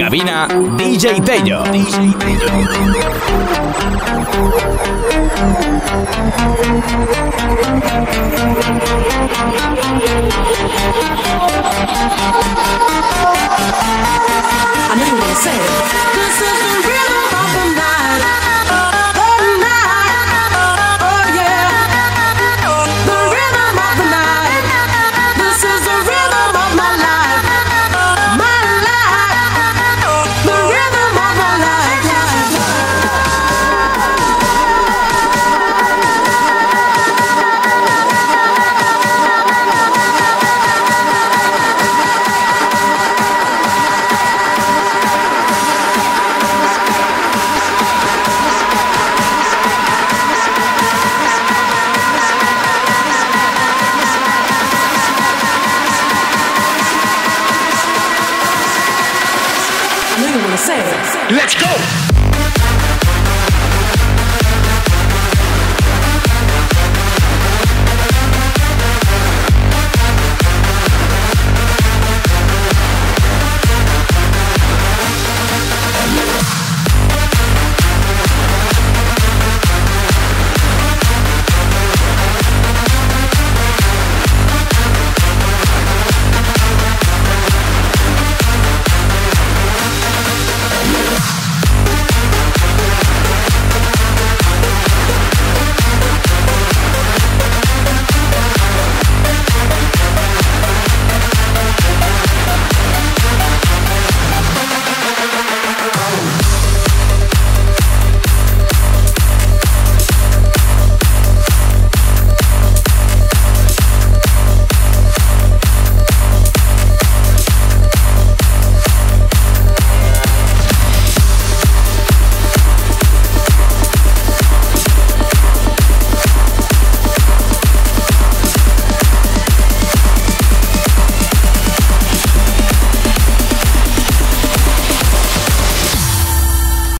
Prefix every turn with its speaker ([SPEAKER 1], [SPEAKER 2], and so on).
[SPEAKER 1] cabina, DJ Tello. DJ Tello.
[SPEAKER 2] I know you wanna say it. This is the rhythm of the night. Oh, night. Oh, yeah. The rhythm of the night. This is the rhythm of my life. My life. The rhythm of my life. I know you wanna say it.
[SPEAKER 1] Let's go.